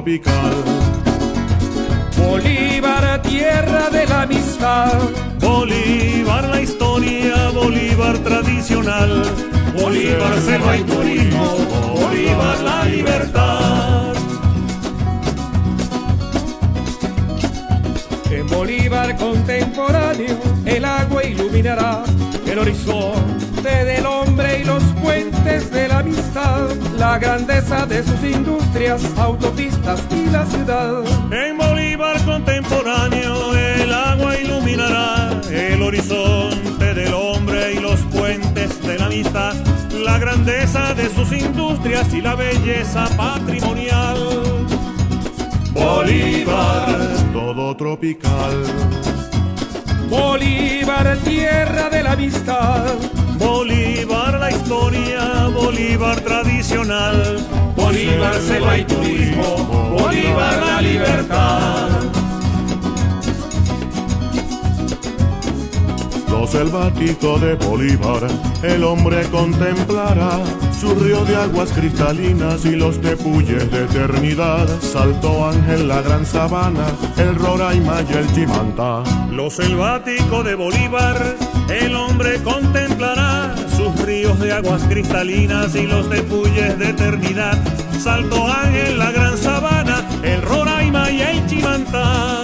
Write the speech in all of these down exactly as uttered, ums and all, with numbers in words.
tropical. Bolívar, tierra de la amistad. Bolívar, la historia, Bolívar tradicional. Bolívar, selva y turismo, Bolívar, la libertad. En Bolívar contemporáneo el agua iluminará el horizonte del hombre y los puentes de la amistad, la grandeza de sus industrias, autopistas y la ciudad. En Bolívar contemporáneo el agua iluminará el horizonte del hombre y los puentes de la amistad, la grandeza de sus industrias y la belleza patrimonial. Bolívar, todo tropical. Bolívar, tierra de la amistad. Bolívar, la historia, Bolívar tradicional. Bolívar, selva y turismo, Bolívar, la libertad. Lo selvático de Bolívar, el hombre contemplará su río de aguas cristalinas y los tepuyes de eternidad. Salto Ángel, la gran sabana, el Roraima y el Chimantá. Lo selvático de Bolívar, el hombre contemplará sus ríos de aguas cristalinas y los tepuyes de eternidad. Salto Ángel, la gran sabana, el Roraima y el Chimantá.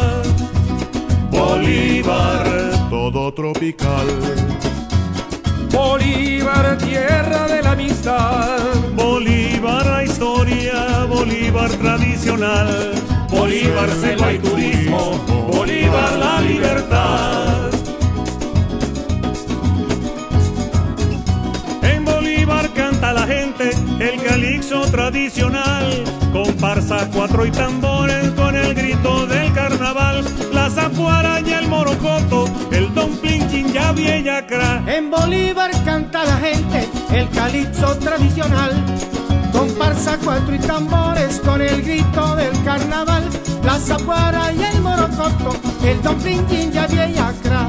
Bolívar, todo tropical. Bolívar, tierra de la amistad. Bolívar, la historia, Bolívar tradicional. Bolívar, selva y turismo, Bolívar, la libertad. En Bolívar canta la gente el calixo tradicional, comparsa, cuatro y tambores con el grito del carnaval, la zapuara y el morocoto, el don Plinquín, Yavia y Yacra. En Bolívar canta la gente el calipso tradicional, comparsa, cuatro y tambores con el grito del carnaval, la zapuara y el morocoto, el don Plinquín, Yavia y Yacra.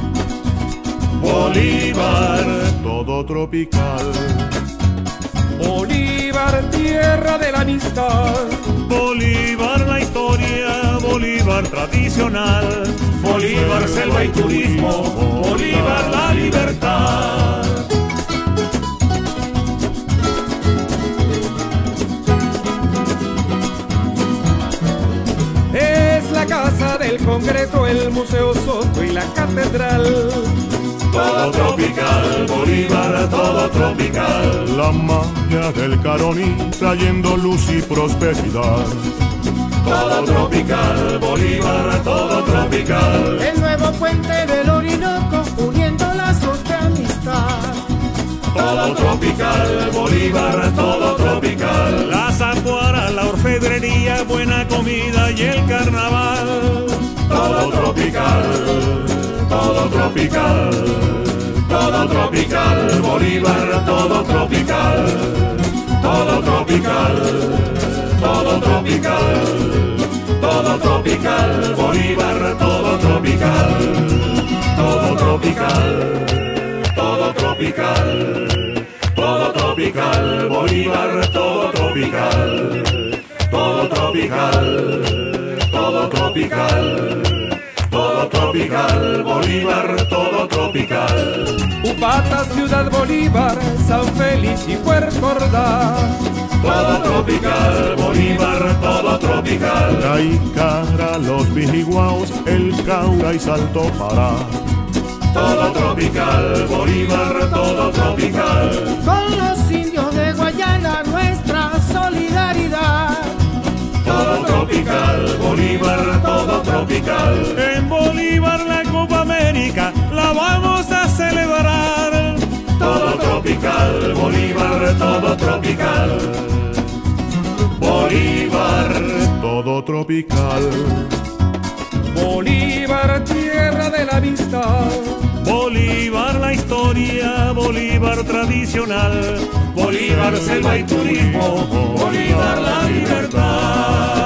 Bolívar, todo tropical. Bolívar, tierra de la amistad. Bolívar, la historia, Bolívar tradicional. Bolívar, selva y turismo, Bolívar, la libertad. Es la casa del Congreso, el Museo Soto y la Catedral. Todo tropical, Bolívar, todo tropical. La magia del Caroní trayendo luz y prosperidad. Todo tropical, Bolívar, todo tropical. El nuevo puente del Orinoco uniendo lazos de amistad. Todo tropical, Bolívar, todo tropical. La zapuara, la orfebrería, buena comida y el carnaval. Todo tropical, todo tropical, todo tropical, Bolívar, todo tropical, todo tropical, todo tropical, todo tropical, Bolívar, todo tropical, todo tropical, todo tropical, todo tropical, Bolívar, todo tropical, todo tropical, todo tropical. Todo tropical, Bolívar, todo tropical. Upata, Ciudad Bolívar, San Félix y Puerto Ordaz. Todo tropical, Bolívar, todo tropical. Caicara, los Bijiguaos, el Caura y Salto Pará. Todo tropical, Bolívar, todo tropical. Con los indios de Guayana nuestra solidaridad. Todo tropical, Bolívar, todo tropical. En Bolívar la Copa América la vamos a celebrar. Todo tropical, Bolívar, todo tropical. Bolívar, todo tropical. Bolívar, tierra de la amistad. Bolívar, la historia, Bolívar tradicional. Bolívar, selva y turismo, Bolívar, la libertad.